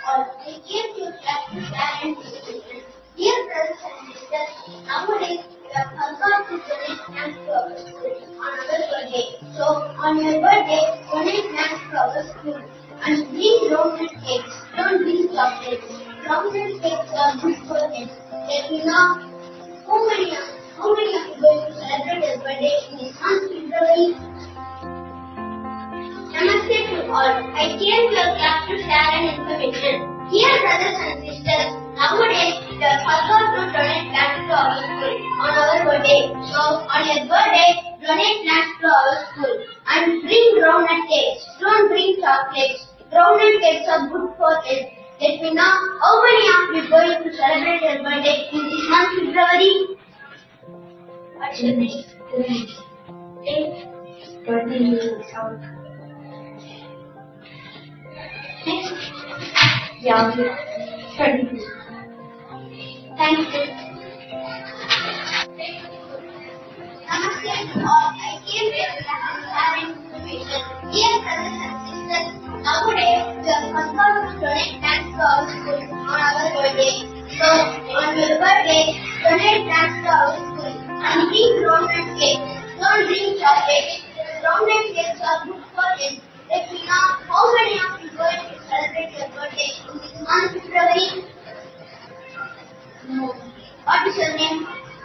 all, I came to class to share an information. Dear brothers and sisters, nowadays we have forgot to donate snacks to our school on our birthday. So on your birthday, donate snacks to our school and bring rounded cakes. Don't bring chocolates. Rounded cakes are good for health. Let me know how many of you going to celebrate your birthday in this month, February? Namaste to all. I came to your class to share an information. Dear brothers and sisters, nowadays we have forgot to donate snacks to our school on our birthday. So on your birthday, donate snacks to our school and bring groundnut cakes. Don't bring chocolates. Groundnut cakes are good for health. Let me know how many of you going to celebrate your birthday in this month, February? What's your name? Birthday sound. Next. Yeah, 22. Thank you. Namaste to all. I came here to share information. Dear brothers and sisters, nowadays we have forgot to donate snacks to our school on our birthday. So on your birthday, donate snacks to our school and bring groundnut cakes. Don't bring chocolates. Groundnut cakes are good for health. Let me know how many of you going to celebrate your birthday in this month, February? No. What is your name?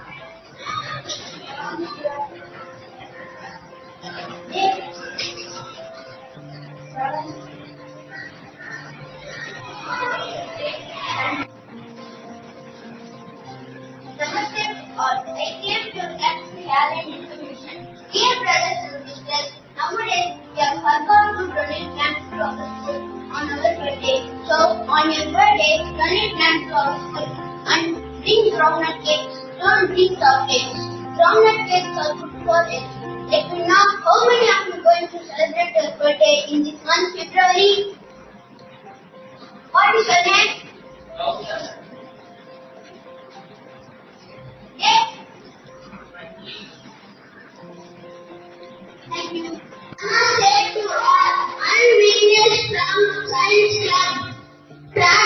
Namaste all. I came to your class to share an information. Dear brothers and sisters, nowadays we have forgot to donate snacks to our school on our birthday. So on your birthday, donate snacks to our school and bring groundnut cakes. Don't bring chocolates. Groundnut cakes are good for health. Let me know how many of you going to celebrate your birthday in this month, February? What is your name? Thank you. Namaste to all. I'm Vignesh from Science Club.